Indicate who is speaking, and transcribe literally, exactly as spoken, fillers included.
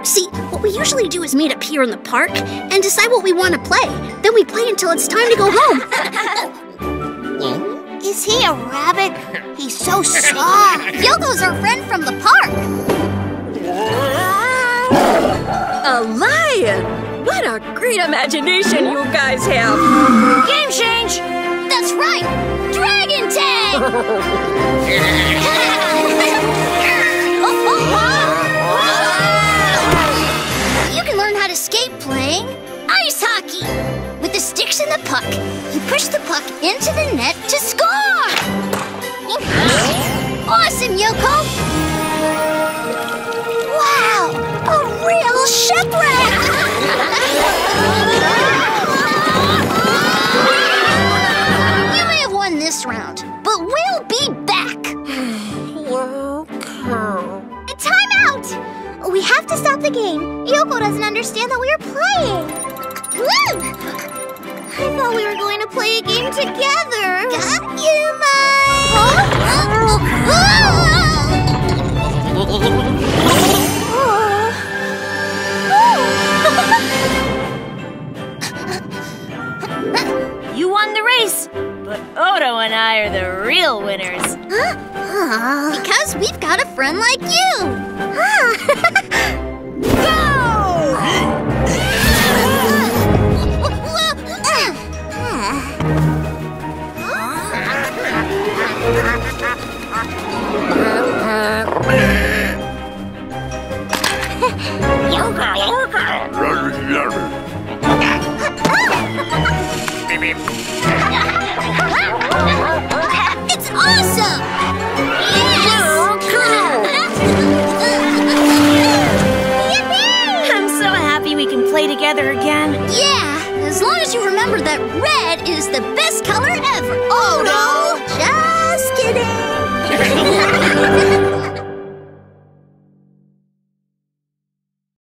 Speaker 1: See, what we usually do is meet up here in the park and decide what we want to play. Then we play until it's time to go home.
Speaker 2: Is he a rabbit? He's so soft. Yoko's our friend from the park.
Speaker 3: A lion! What a great imagination you guys have!
Speaker 2: Game change! That's right! Dragon Tag! You can learn how to skate playing ice hockey. With the sticks and the puck, you push the puck into the net to score! Awesome, Yoko! Wow! A real shipwreck! You may have won this round, but we'll be back! Time out! We have to stop the game. Yoko doesn't understand that we are playing. Woo! I thought we were going to play a game together. Got you, Mike!
Speaker 4: You won the race, but Odo and I are the real winners.
Speaker 2: Huh? Because we've got a friend like you. It's awesome! Yes!
Speaker 4: I'm so happy we can play together again.
Speaker 2: Yeah, as long as you remember that red is the best color ever. Oh, no! Just kidding.